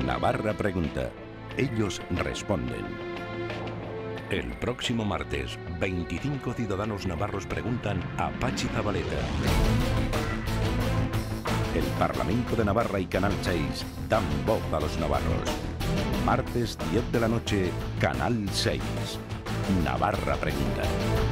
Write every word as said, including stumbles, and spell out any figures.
Navarra pregunta. Ellos responden. El próximo martes, veinticinco ciudadanos navarros preguntan a Pachi Zabaleta. El Parlamento de Navarra y Canal seis dan voz a los navarros. Martes diez de la noche, Canal seis. Navarra pregunta.